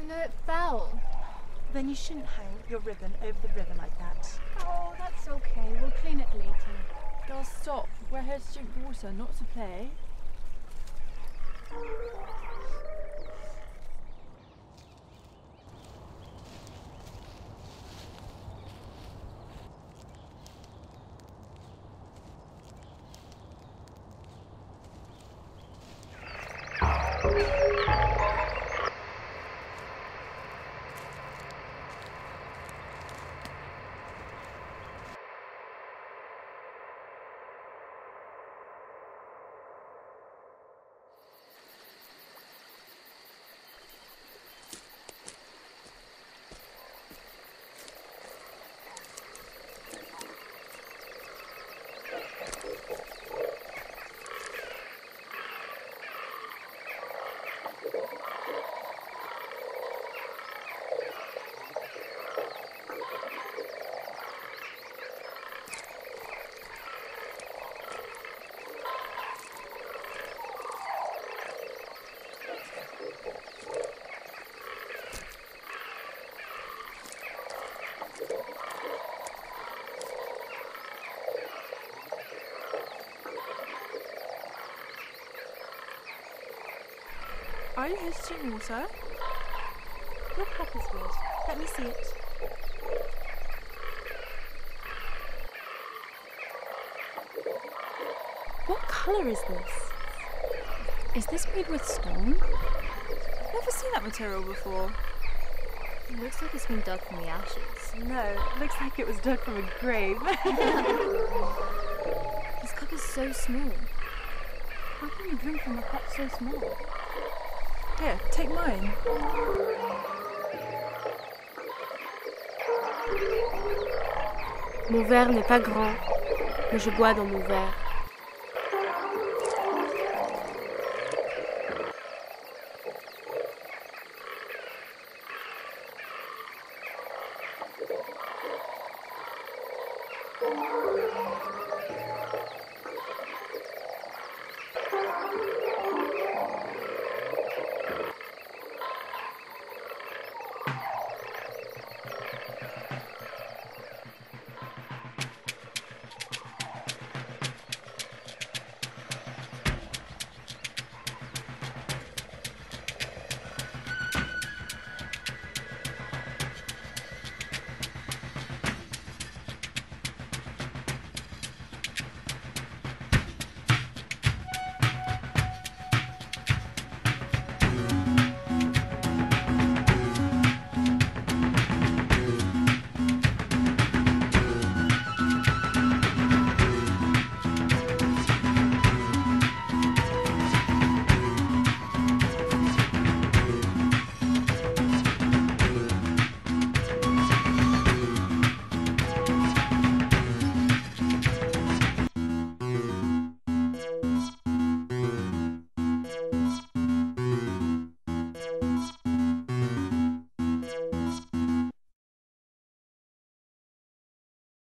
No, it fell. Then you shouldn't hang your ribbon over the river like that. Oh, that's okay. We'll clean it later. Girls, stop. We're here to drink water, not to play. Are you here to drink water? Your cup is good. Let me see it. What colour is this? Is this made with stone? Never seen that material before. It looks like it's been dug from the ashes. No, it looks like it was dug from a grave. This cup is so small. How can you drink from a cup so small? Here, take mine. Mon verre n'est pas grand, mais je bois dans mon verre.